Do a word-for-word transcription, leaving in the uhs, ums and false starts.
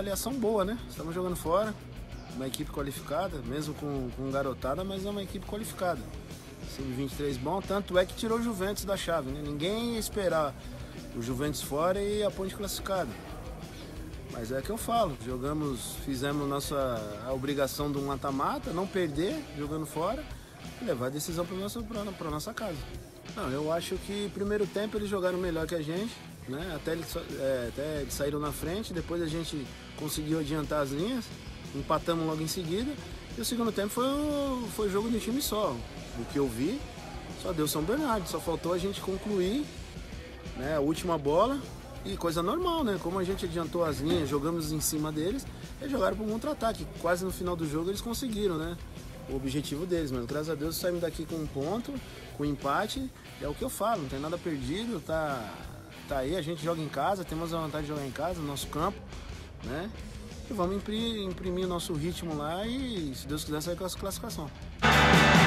avaliação boa, né? Estamos jogando fora, uma equipe qualificada, mesmo com, com garotada, mas é uma equipe qualificada. sub vinte e três bom, tanto é que tirou o Juventus da chave, né? Ninguém ia esperar o Juventus fora e a Ponte classificada. Mas é que eu falo, jogamos, fizemos nossa a obrigação do mata-mata, não perder jogando fora e levar a decisão para nossa, para nossa casa. Não, eu acho que primeiro tempo eles jogaram melhor que a gente, né? Até eles, é, até eles saíram na frente, depois a gente conseguiu adiantar as linhas, empatamos logo em seguida. E o segundo tempo foi, foi jogo de time só. O que eu vi, só deu São Bernardo, só faltou a gente concluir, né, a última bola. E coisa normal, né? Como a gente adiantou as linhas, jogamos em cima deles, eles jogaram para um contra-ataque. Quase no final do jogo eles conseguiram, né? O objetivo deles, mas graças a Deus saímos daqui com um ponto, com um empate. É o que eu falo, não tem nada perdido, tá, tá aí, a gente joga em casa, temos a vontade de jogar em casa, no nosso campo, né? E vamos imprimir, imprimir o nosso ritmo lá e, se Deus quiser, sair com essa classificação.